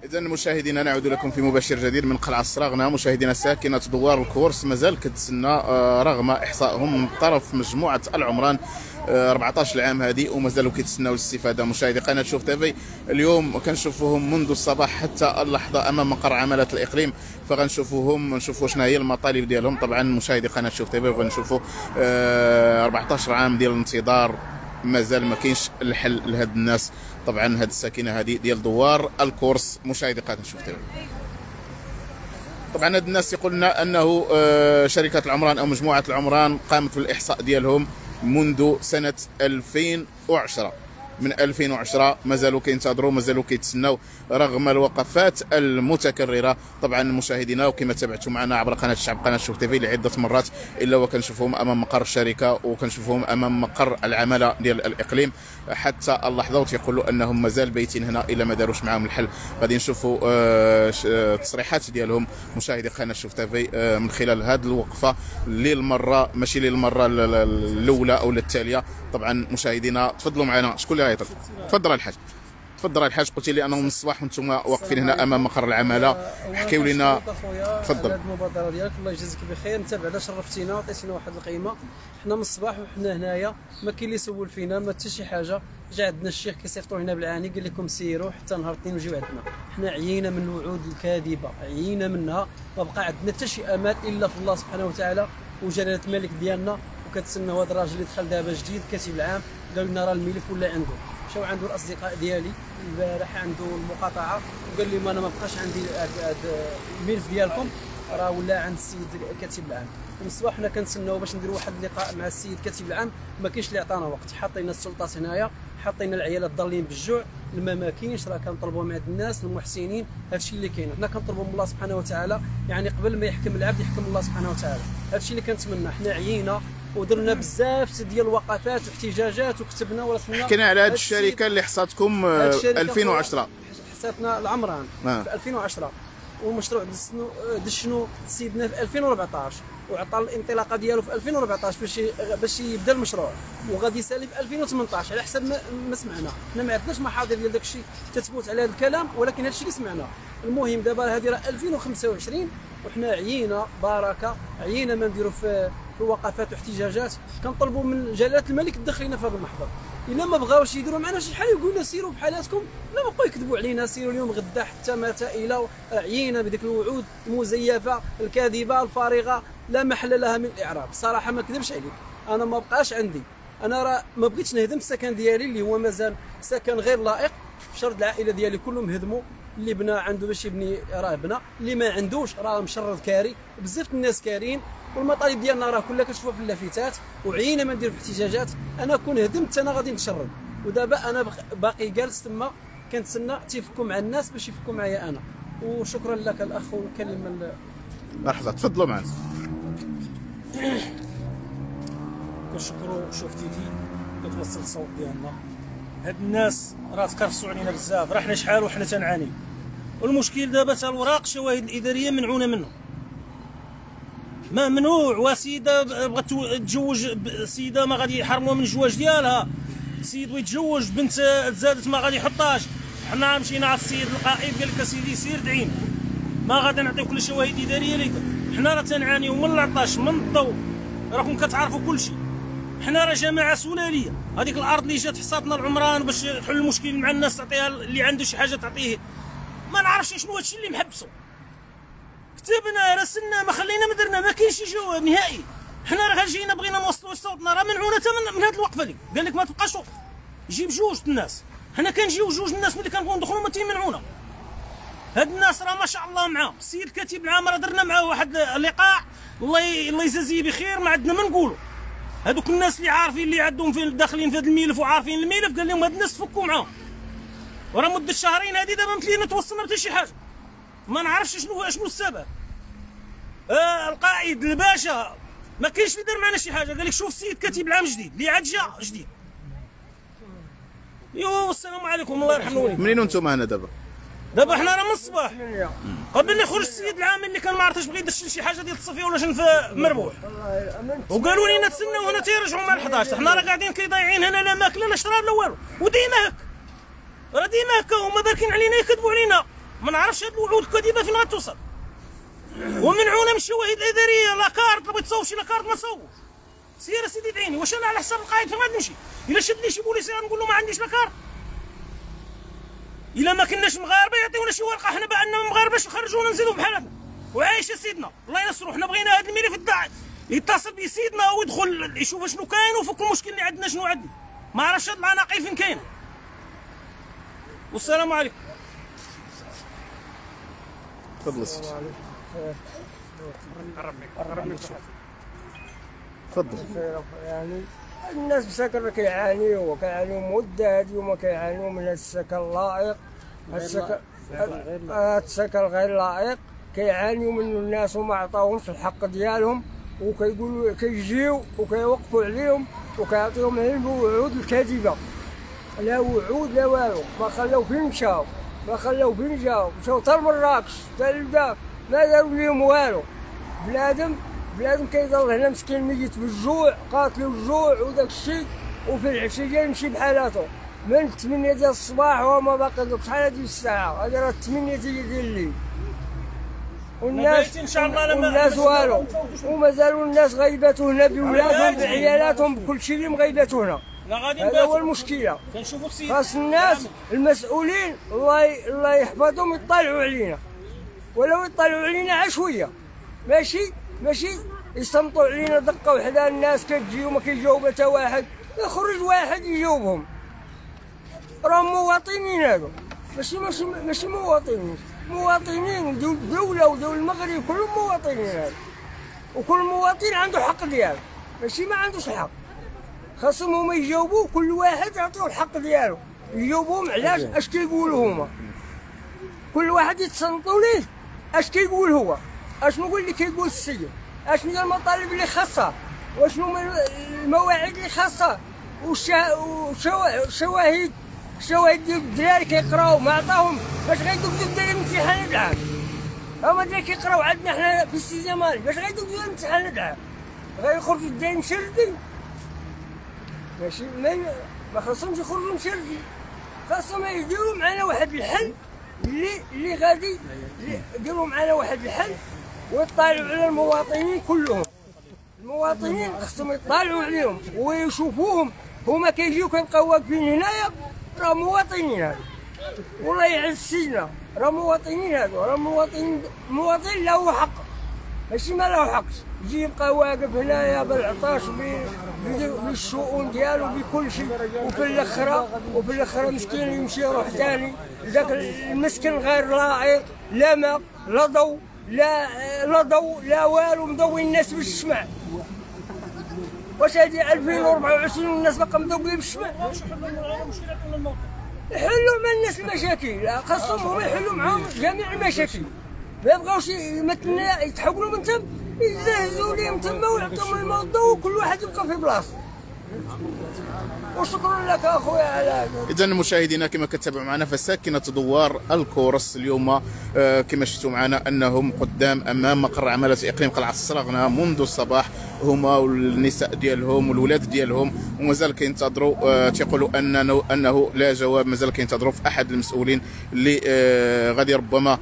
إذا مشاهدينا نعود لكم في مباشر جديد من قلعة الصراغنة. مشاهدينا ساكنة دوار الكورس مازال كتسنى رغم إحصائهم من طرف مجموعة العمران 14 العام هذه ومازالوا كيتسناو الاستفادة. مشاهدي قناة شوف تيفي اليوم كنشوفوهم منذ الصباح حتى اللحظة أمام مقر عمالة الإقليم، نشوفوا شنو هي المطالب ديالهم. طبعا مشاهدي قناة شوف تيفي غنشوفوا 14 عام ديال الانتظار، مازال ما كاينش الحل لهاد الناس. طبعا هاد الساكنه هذه ديال دوار الكورس. مشاهدي قناه شوف تيفي طبعا هاد الناس يقول لنا انه شركه العمران او مجموعه العمران قامت بالاحصاء ديالهم منذ سنه 2010. من 2010 مازالوا كينتظروا، مازالوا كيتسناو رغم الوقفات المتكرره. طبعا مشاهدينا وكما تابعتوا معنا عبر قناه الشعب قناه شوف تيفي لعده مرات الا وكنشوفوهم امام مقر الشركه وكنشوفوهم امام مقر العماله ديال الاقليم حتى اللحظه، وتيقولوا انهم مازال بايتين هنا الا ما داروش معاهم الحل. غادي نشوفوا تصريحات ديالهم مشاهدي قناه شوف تيفي من خلال هذه الوقفه للمره ماشي للمره الاولى او الثانيه. طبعا مشاهدينا تفضلوا معنا. شكون اللي غيطلب؟ تفضل الحاج، تفضل الحاج. قلتي لي انهم من الصباح وانتم واقفين هنا امام مقر العماله، حكيوا لنا. تفضل. هذه المبادره ديالك الله يجازيك بخير، انت بعدا شرفتينا وعطيتينا واحد القيمه. حنا من الصباح وحنا هنايا ما كاين اللي يسول فينا ما حتى شي حاجه. جا عندنا الشيخ كيصيفطوا هنا بالعاني قال لكم سيروا حتى نهار الاثنين وجيو عندنا. حنا عيينا من الوعود الكاذبه، عيينا منها، ما بقى عندنا حتى شي امال الا في الله سبحانه وتعالى وجلاله الملك ديالنا. وكتسناو هذا الراجل اللي دخل دابا جديد كاتب العام قالوا لنا راه الملف ولا عنده. مشاو عنده الاصدقاء ديالي البارح عنده المقاطعه وقال لهم انا ما بقاش عندي الملف ديالكم، راه ولا عند السيد كاتب العام. ومن الصباح حنا كنتسناو باش نديروا واحد اللقاء مع السيد كاتب العام، ما كاينش اللي عطانا وقت. حطينا السلطات هنايا، حطينا العيالات ضالين بالجوع، الماء ما كاينش، راه كنطلبوا من عند الناس المحسنين. هادشي اللي كاين، حنا كنطلبوا من الله سبحانه وتعالى، يعني قبل ما يحكم العبد يحكم الله سبحانه وتعالى. هادشي اللي كنتمنى. حنا عيينا ودرنا بزاف ديال الوقفات واحتجاجات وكتبنا ورسمنا. حكينا على هذه الشركه اللي حصاتكم 2010. حصاتنا العمران في 2010 والمشروع دشنو سيدنا في 2014 وعطى الانطلاقه ديالو في 2014 باش يبدا المشروع، وغادي يسالي في 2018 على حسب ما سمعنا. حنا ما عندناش محاضر ديال داك الشيء تثبت على هذا الكلام، ولكن هذا الشيء اللي سمعنا. المهم دابا هذه راه 2025 وحنا عيينا بركه، عيينا ما نديروا في وقفات واحتجاجات. كنطلبوا من جلاله الملك تدخلينا في هذا المحضر. الا ما بغاوش يديروا معنا شي حاجه يقولوا سيروا بحالاتكم، لا بقاو يكذبوا علينا. سيروا اليوم غدا حتى متى الى عيينا بديك الوعود المزيفه الكاذبه الفارغه لا محل لها من الاعراب. الصراحه ما كذبش عليك، انا ما بقاش عندي، انا راه ما بغيتش نهدم السكن ديالي اللي هو مازال سكن غير لائق. في شرط العائله ديالي كلهم هدموا، اللي بنى عنده باش يبني راه بنى، اللي ما عندوش راه مشرد كاري. بزاف الناس كارين والمطالب ديالنا راه كلها كتشوفها في اللافتات. وعيينا ما ندير في احتجاجات. انا كون هدمت انا غادي نتشرد، ودابا انا باقي جالس تما كنتسنى تيفكوا مع الناس باش يفكوا معايا انا. وشكرا لك الاخ وكلم لحظه تفضلوا معنا. كنشكروا شوف تيفي كتوصل الصوت ديالنا. هاد الناس راه تكرفسوا علينا بزاف، راه حنا شحال وحنا تنعاني. والمشكل دابا تا الوراق الشواهد الاداريه منعونه منه، ما ممنوع. وسيده بغات تتزوج سيده ما غادي يحرموها من الزواج ديالها، سيد بغى يتزوج بنت تزادت ما غادي يحطهاش. حنا مشينا على السيد القائد قال لك اسيدي سير دعينا، ما غادي نعطيوك كل شواهد اداريه ليك. حنا راه تنعانيو من العطش من الضوء، راكم كتعرفوا كل شيء. حنا راه جماعه سلاليه، هذيك الارض اللي جات حصاتنا العمران باش تحل المشكل مع الناس تعطيها اللي عنده شي حاجه تعطيه. ما نعرفش شنو هادشي اللي محبسو. كتبنا راسلنا ما خلينا ما درنا، ما كاينش شي جواب نهائي. حنا راه جينا بغينا نوصلوا صوتنا، راه منعونا حتى من هذه الوقفه دي. قال لك ما تبقاش جيب جوج الناس. حنا كنجيو جوج الناس ملي كنبغيو ندخلوا ما تيمنعونا. هاد الناس راه ما شاء الله معاهم. السيد كاتب العام راه درنا معاه واحد اللقاء الله يجازيه بخير، ما عندنا ما نقولوا. هذوك الناس اللي عارفين اللي عندهم فين داخلين في هذا الملف وعارفين الملف قال لهم هاد الناس تفكوا معاهم. وراه مده شهرين هذه دابا مثلينا توصلنا حتى شي حاجه. ما نعرفش شنو السبب. القائد الباشا ما كاينش اللي دار معنا شي حاجه. قال لك شوف السيد كاتب العام جديد اللي عاد جا جديد. يو السلام عليكم الله يرحمه. منين انتم هنا دابا؟ دابا حنا راه من الصباح قبل ما يخرج السيد العام اللي كان ما عرفتش بغى يدشن شي حاجه ديال التصفيه ولا شنو في مربوح، وقالوا لينا تسناو هنا تيرجعوا مع 11. حنا راه قاعدين كيضايعين هنا لا ماكله لا شراب لا والو، وديما هكا راه ديما هكا هما باركين علينا يكذبوا علينا. ما نعرفش هاد الوعود الكاذبه فين غتوصل. ومنعونا من الشواهد الاداريه، لا كارت، بغيت تصوب شي لا كارت ما تصوبش. سير سيدي دعيني، واش انا على حساب القائد فين غادي نمشي؟ الا شد لي شي بوليسي غنقول له ما عنديش لا كارت. الا ما كناش مغاربه يعطيونا شي ورقه حنا باننا مغاربه باش نخرجونا نزيدو بحال هكا. وعايش سيدنا الله ينصرو، حنا بغينا هذا الملف الداعي يتصل بسيدنا ويدخل يشوف شنو كاين وفك المشكل اللي عندنا شنو عندنا. ما عرفش هاد العناقيل فين كاينه. والسلام عليكم. تفضل سيدي. تفضل. يعني الناس مساكن كيعانيوا مده هذه وما كيعانيوا من السكن اللائق. السكن غير لائق كيعانيوا منه الناس وما عطاوهمش الحق ديالهم، وكيقولوا كيجيو وكيوقفوا عليهم وكيعطيهم علم وعود الكاذبه. لا وعود لا والو، ما خلاو فين مشاو، ما خلاو فين جاو، مشاو حتى لمراكش حتى لذاك، ما داروا ليهم والو. بنادم كيضل هنا مسكين ميت بالجوع، قاتلو الجوع وداك الشيء، وفي العشيه جاي يمشي بحالاتو من 8 ديال الصباح وما باقي دوك شحال هذه الساعه، هذه راه 8 ديال الليل. والناس والو، ومازالوا الناس غايباتو هنا بولادهم بعيالاتهم بكل شيء اللي مغيباتو هنا. هذا هو المشكله. خاص الناس المسؤولين الله يحفظهم يطلعوا علينا، ولو يطلعوا علينا عشويه، ماشي يصمتوا علينا دقه وحده. الناس كتجي وما كيجاوب حتى واحد، يخرج واحد يجاوبهم. راهم مواطنين هذو، ماشي مواطنين دولة ودول المغرب كلهم مواطنين هذو، وكل مواطن عنده حق ديالو، ماشي ما عندوش الحق. خاصهم هما يجاوبوا، كل واحد يعطيو الحق ديالو، يجاوبوهم علاش اش كيقولوا هما. كل واحد يتصنتوا ليه اش كيقول هو، اشنو اللي كيقول السيد، اشنو هي المطالب اللي خاصها، واشنو المواعيد اللي خاصها، والشواهد ديال الدراري كيقراو ما عطاهم باش غيدوزو الدراري الامتحان العام. هما الدراري كيقراو عندنا حنا في السيدي مالي، باش غيدوزو الامتحان العام غيخرجوا الدراري مشردين. ماشي ما خاصهمش يخرجوا مشردين، خاصهم يديروا معنا واحد الحل اللي غادي يديروا معنا واحد الحل ويطالعوا على المواطنين كلهم. المواطنين خصهم يطالعوا عليهم ويشوفوهم، هما كيجيو كيبقاو واقفين هنايا، راه مواطنين هادو، والله يعز سيدنا، راه مواطنين هادو، راه المواطن له حق، ماشي ما له حقش، يجي يبقى واقف هنايا بالعطاش بالشؤون ديالو بكل شيء، وفي الاخره مسكين يمشي يروح ثاني، ذاك المسكن غير لائق، لا ماء لا ضوء لا والو، مضوي الناس بالشمع. واش هادي 2024 والناس باقا مضويين بالشمع؟ يحلوا مع الناس المشاكل، خاصهم هما يحلوا معاهم جميع المشاكل، ما يبغاوش مثلنا يتحولوا من تم، يزهزوا ليهم تما ويعطيهم الماء والضوء وكل واحد يبقى في بلاصتو. وشكرا لك اخويا على هذا. اذا مشاهدينا كما كتابعوا معنا، فساكنه دوار الكورس اليوم كما شفتوا معنا انهم قدام امام مقر عماله اقليم قلعه الصراغنه منذ الصباح، هما والنساء ديالهم والولاد ديالهم، ومازال كينتظروا تيقولوا انه لا جواب، مازال كينتظروا في احد المسؤولين اللي غادي ربما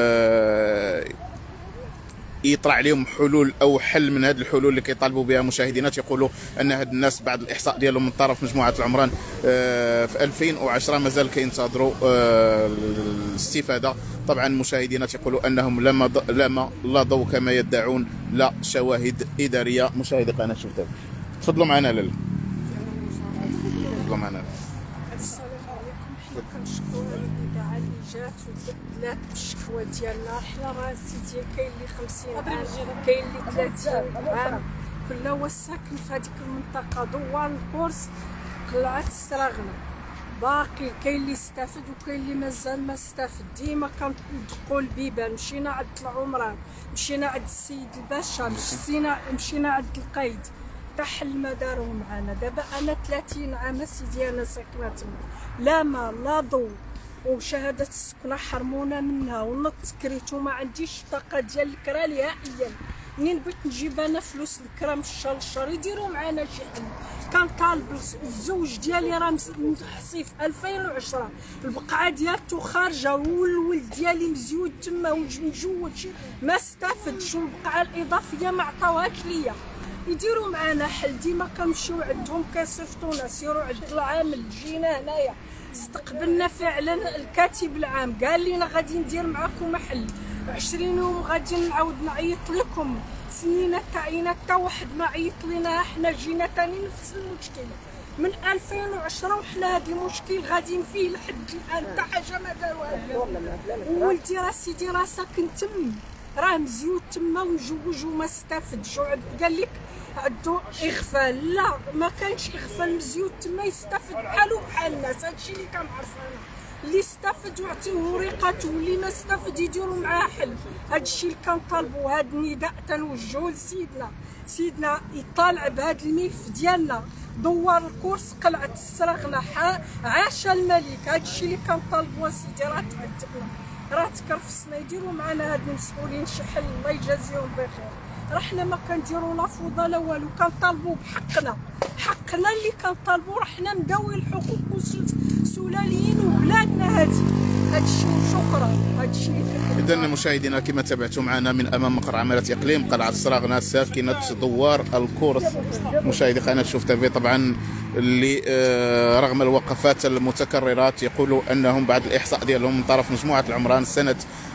يطرح عليهم حلول او حل من هذه الحلول اللي كيطالبوا بها مشاهدينا. تيقولوا ان هاد الناس بعد الاحصاء ديالهم من طرف مجموعه العمران في 2010 مازال كينتظروا الاستفاده. طبعا مشاهدينا تيقولوا انهم لا ضوء كما يدعون، لا شواهد اداريه. مشاهدي قناه شفتها، تفضلوا معنا لاله، تفضلوا معنا. السلام عليكم. حنا كنشكروا الاذاعه اللي جات وتبدلات بالشكوى ديالنا. حنا راه سيدي كاين اللي 50 عام، كاين اللي 30 عام، كل هو ساكن في هذيك المنطقه دوار الكورس قلعه الصراغنه. باقي كاين اللي استافد وكاين اللي مازال ما استافد. ديما كندقوا البيبان، مشينا عند العمران، مشينا عند السيد الباشا، مشينا عند القايد، حتى حل ما داروا معنا. دابا انا 30 عام سيدي انا ساكنه تما، لا ما لا ضوء، وشهاده السكنه حرمونا منها، ونط كريت وما عنديش الطاقه ديال الكرا نهائيا. منين بغيت نجيب انا فلوس الكرا من الشهر للشهر يديروا معنا شي حل. كنطالب الزوج ديالي راه محصي في 2010 البقعه ديالته خارجه والولد ديالي مزيود تما ومجود شي ما استافدش والبقعه الاضافيه ما عطاوهاش ليا. يديروا معنا حل. ديما كنمشيو عندهم كيصيفطونا سيروا عند العامل. جينا هنايا استقبلنا فعلا الكاتب العام قال لنا غادي ندير معكم حل 20 يوم غادي نعاود نعيط لكم. سنينا تعينا حتى واحد ما عيط لنا. حنا جينا تاني نفس المشكل من 2010 وحنا هذا المشكل غاديين فيه لحد الان حتى حاجه ما داروها. ولدي راه سيدي راه ساكن تم راه مزيود تما ومجوج وما استافدش. قال لك عندو اغفال. لا ما كانش اغفال. مزيود تما يستافد بحالو بحال الناس. هادشي اللي كنعرف انا. اللي استافد يعطيوه وريقاته واللي ما استافد يديروا معاه حل. هادشي اللي كنطالبوا. هاد النداء تنوجهوا لسيدنا. سيدنا يطالع بهاد الملف ديالنا. دوار الكورس قلعه السراغنه عاش الملك. هادشي اللي كنطالبوا سيدي. راه تعذبنا راه تكرفسنا. يديروا معنا هاد المسؤولين شي حل الله يجازيهم بخير. راه حنا ما كنديروا لا فوضى لا والو. كنطالبوا بحقنا. حقنا اللي كنطالبوا. راه حنا مداوي الحقوق سلاليين وبلادنا هادي. هادشي شكرا. هادشي اذا مشاهدينا كما تابعتم معنا من امام مقر عماله اقليم قلعه السراغنه ساكنه دوار الكورس. مشاهدي قناه شوف تيفي طبعا اللي رغم الوقفات المتكررات يقولوا انهم بعد الاحصاء ديالهم من طرف مجموعه العمران سنه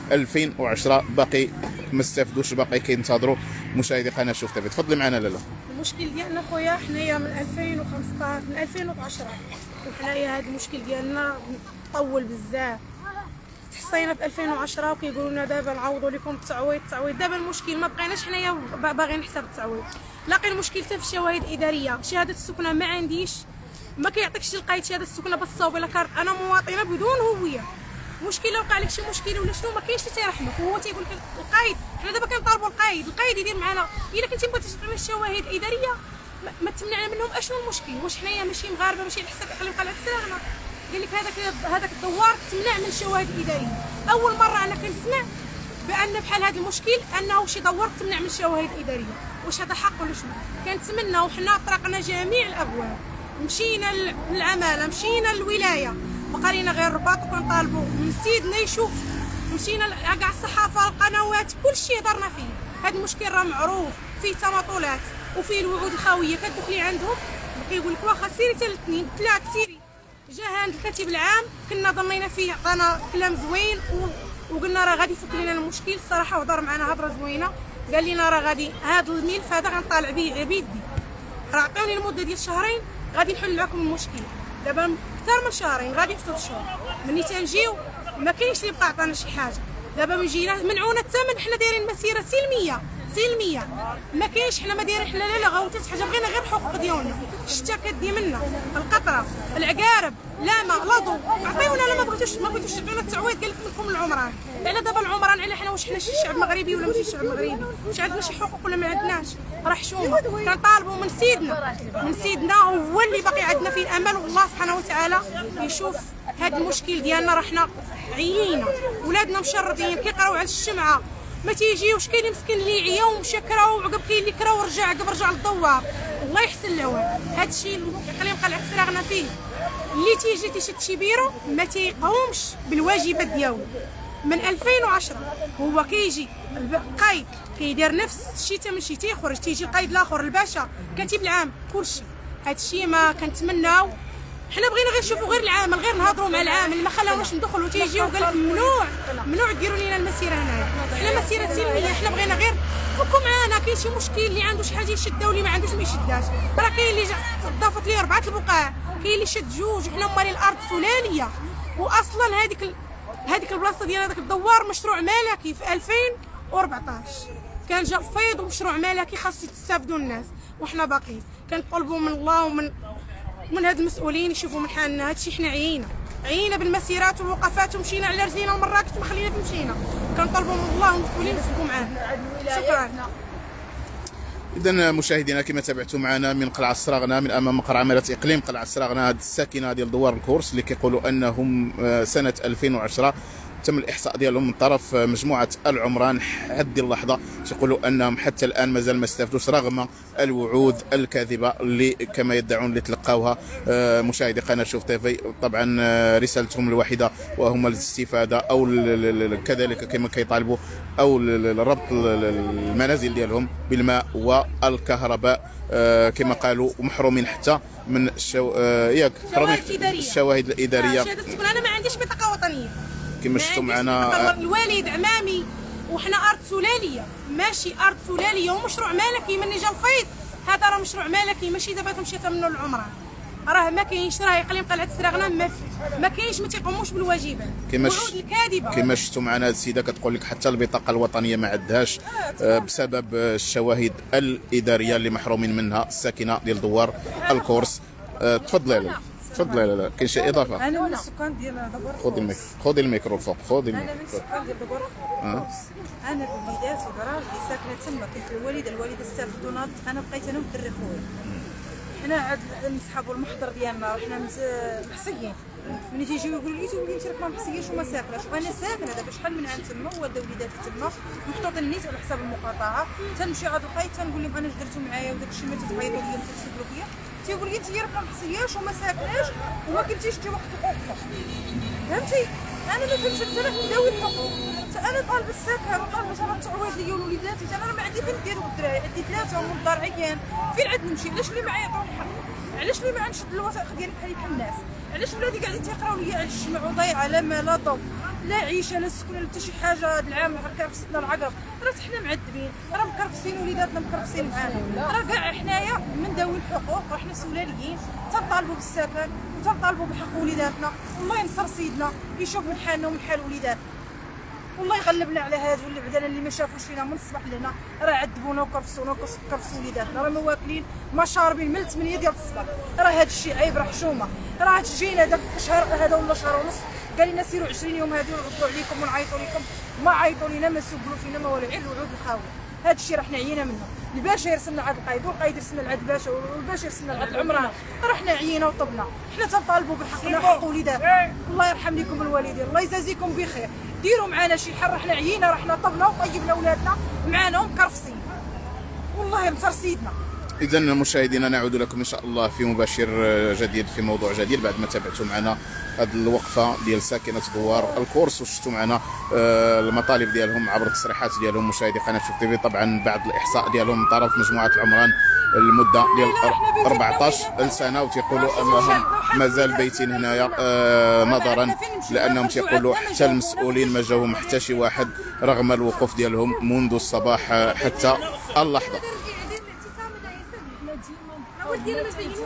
2010 باقي ما استافدوش باقي كينتظروا. مشاهدي قناه شوف تيفي تفضلي معنا لالا. المشكل ديالنا خويا حنايا من 2015 من 2010 وحنايا هذا المشكل ديالنا طول بزاف. تحصينا في 2010 وكيقولوا لنا دابا نعوضوا لكم التعويض. دابا المشكل ما بقيناش حنايا باغيين حساب التعويض. لاقي المشكل حتى في الشواهد الاداريه. شهاده السكنه ما عنديش. ما كيعطيكش القايد شهاده السكنه بالصوب الا كان انا مواطنه بدون هويه. مشكله وقع لك شي مشكله ولا شنو ما كاينش اللي تيرحمك. هو تيقول لك القايد. حنا دابا كنطالبوا القايد يدير معنا. الا كنتي بغيتي تعطينا الشواهد الاداريه ما تمنعنا منهم. اشنو المشكل؟ واش حنايا ماشي مغاربه ماشي الحساب اقليم قلعه السراغنه؟ قال لك هذاك الدوار تمنع من الشواهد الاداريه. اول مره انا كنسمع بان بحال هذا المشكل انه شي دوار تمنع من الشواهد الاداريه. واش هذا حق ولا شنو؟ كنتمنى وحنا طرقنا جميع الابواب. مشينا للعماله مشينا للولايه بقى لينا غير الرباط وكنطالبوا من سيدنا يشوف. مشينا كاع الصحافه القنوات كلشي هضرنا فيه. هذا المشكل راه معروف فيه تماطلات وفيه الوعود الخاويه. كتدخلي عندهم كيقول لك واخا سيري حتى الاثنين ثلاث سيري. جا عند الكاتب العام كنا ظنينا فيه عطانا كلام زوين وقلنا راه غادي يفك لنا المشكل. الصراحه هضر معنا هضره زوينه. قال لنا راه غادي هذا الملف هذا غنطالع به بيدي. راه عطيوني المده ديال شهرين غادي نحل معكم المشكل. دابا اكثر من شهرين غادي في 3 شهور ملي تنجيو ما كاينش اللي بقى عطانا شي حاجه. دابا من جينا منعونا الثمن. حنا دايرين مسيره سلميه ما كاينش. حنا ما دايرين حنا لا غاوت حتى حاجه. بغينا غير الحقوق ديالنا. الشتا كدي منا القطره العقارب لا ما لا ضو. عطيونا لا ما بغيتوش تعطيونا التعويض. قال لك منكم العمران. على دابا العمران على حنا واش حنا شي شعب مغربي ولا ماشي شعب مغربي؟ واش عندنا شي حقوق ولا ما عندناش؟ راه حشومه. كنطالبوا من سيدنا هو اللي باقي عندنا فيه الامل. والله سبحانه وتعالى يشوف هذا المشكل ديالنا. راه حنا عيينا ولادنا مشردين كيقراو على الشمعه ما تيجيوش. كاين مسكين اللي عيا ومشى كرا وعقب كاين اللي كرا ورجع عقب رجع للدوار. الله يحسن له. هذا الشيء اقليم قلعه السراغنه فيه اللي تيجي تيشد شي بيرو ما تيقومش بالواجبات ديالو. من 2010 هو كيجي القايد كيدير نفس الشيء حتى ماشي تيخرج. تيجي القايد الاخر الباشا كاتب العام كلشي. هذا الشيء ما كنتمناو. حنا بغينا غير نشوفوا غير العامل غير نهضروا مع العامل. ما خلاوناش ندخلوا. تيجيو قال لك ممنوع ديروا لنا المسيره هنايا. حنا مسيره سلميه. حنا بغينا غير فكوا معانا. كاين شي مشكل اللي عنده شي حاجه يشدها واللي ما عندوش ما يشدهاش. راه كاين اللي ضافت ليه 4 البقاع. كاين اللي شد 2. حنا مالي الارض سلاليه. واصلا هذيك البلاصه ديال هذاك الدوار مشروع ملكي في 2014 كان جا فيض ومشروع ملكي خاص يستافدوا الناس. وحنا باقيين كنطلبوا من الله ومن هاد المسؤولين يشوفوا من حالنا. هادشي حنا عيينا بالمسيرات والوقفات ومشينا على رجلينا لمراكش ما خلينا مشينا. كنطلبوا من الله والمسؤولين يفكوا معانا. شكرا. اذا مشاهدينا كما تابعتوا معنا من قلعه السراغنه من امام مقر عماله اقليم قلعه السراغنه. هذه الساكنه ديال دوار الكورس اللي كيقولوا انهم سنه 2010 تم الاحصاء ديالهم من طرف مجموعه العمران حد اللحظه تيقولوا انهم حتى الان مازال ما استفادوش رغم الوعود الكاذبه اللي كما يدعون اللي تلقاوها مشاهدي قناه شوف تيفي. طبعا رسالتهم الوحيده وهم الاستفاده او كذلك كما كيطالبوا او ربط المنازل ديالهم بالماء والكهرباء كما قالوا، ومحرومين حتى من ياك الشواهد الاداريه. انا ما عنديش بطاقه وطنيه كما شفتوا معنا الوالد عمامي، وحنا ارض سلاليه ماشي ارض سلاليه ومشروع ملكي. من جا الفيض هذا راه مشروع ملكي ماشي دابا تمشي تمنوا العمران، راه ما كاينش، راه اقليم قلعه السراغنه ما كاينش، ما تيقوموش بالواجبات. الوعود الكاذبه كما شفتوا معنا هذه السيده كتقول لك حتى البطاقه الوطنيه ما عندهاش بسبب الشواهد الاداريه اللي محرومين منها الساكنه ديال دوار الكورس. تفضلي لاله تفضلي لاله، كاين شي اضافه؟ انا من السكان ديال دوار خذي الميكرو فوق، خذي انا من السكان ديال دوار انا الوليدات وكرا اللي ساكنه تما، كنت الوالده استافدوا ناضت، انا بقيت انا والدري خويا. حنا عاد نسحبوا المحضر ديالنا، حنا محسيين. ملي تيجيو يقولوا لي انت راك ما محسياش وما ساكناش، وانا ساكنه دابا شحال من عام تما، والده وليداتي تما محطوطين نيت على حساب المقاطعه. تنمشي عاد القايد تنقول لهم انا اش درتو معايا وداك الشيء ما تتعيطوا ليا تتصلوا بيا، تيقول لي انت راك ما محسياش وما ساكناش وما كنتيش تجي واحد الحقوق. فهمتي؟ انا ما فهمتش، انت راك مداوي الحقوق، انا طالبه السكن وطالبه انا التعويض ليا ولوليداتي، انا راه ما عندي فين ندير الدراري، عندي ثلاثه ومن الدار عيان، فين عاد نمشي؟ علاش اللي معايا يعطوني حق؟ علاش اللي ما نشد الوثائق ديالي بحال الناس؟ علاش ولادي قاعدين تيقراو ليا على الجمع وضايعه، لا ما لا ضو لا عيشه لا سكن لا حتى شي حاجه. هذا العام كرفستنا العقرب، راه حنا معذبين، راه مكرفسين وليداتنا مكرفسين معانا، راه كاع حنايا من ذوي الحقوق، راه حنا سلاليين تنطالبوا بالسكن وتنطالبوا بحق وليداتنا. والله ينصر سيدنا يشوف من حالنا ومن حال وليداتنا، والله يغلبنا على هذا واللي بعدنا اللي ما شافوش فينا من الصباح لهنا، راه عذبونا وكرفسونا وكرفسوا وليداتنا، راه ما واكلين ما شاربين من 8 ديال الصباح. راه هذا الشيء عيب، راه حشومه، راه جينا داك شهر هذا ولا شهر ونص قال لنا سيروا 20 يوم هذه ونردوا عليكم ونعيطوا لكم، ما عيطوا لينا ما سبلوا فينا ما والو، غير الوعود الخاويه. هذا الشيء راه حنا عيينا منه. الباشا يرسلنا عاد القايد والقايد يرسلنا لعاد الباشا والباشا يرسلنا لعاد العمران، راه حنا عيينا وطبنا، حنا تنطالبوا بحقنا وحق وليداتنا. الله يرحم لكم الوالدين، الله يجازيكم بخير، ديروا معنا شي حل، راه حنا عيينا، راه حنا طبنا وطيبنا ولادنا معانا ومكرفسين، والله ينصر سيدنا. إذا مشاهدينا نعود لكم إن شاء الله في مباشر جديد في موضوع جديد بعد ما تابعتوا معنا هذه الوقفة ديال ساكنة دوار الكورس وشفتوا معنا المطالب ديالهم عبر التصريحات ديالهم مشاهدي قناة شوف تيفي. طبعا بعد الإحصاء ديالهم من طرف مجموعة العمران المدة ديال 14 سنة وتيقولوا أنهم مازال بايتين هنايا نظرا لأنهم تيقولوا حتى المسؤولين ما جاوهم حتى شي واحد رغم الوقوف ديالهم منذ الصباح حتى اللحظة.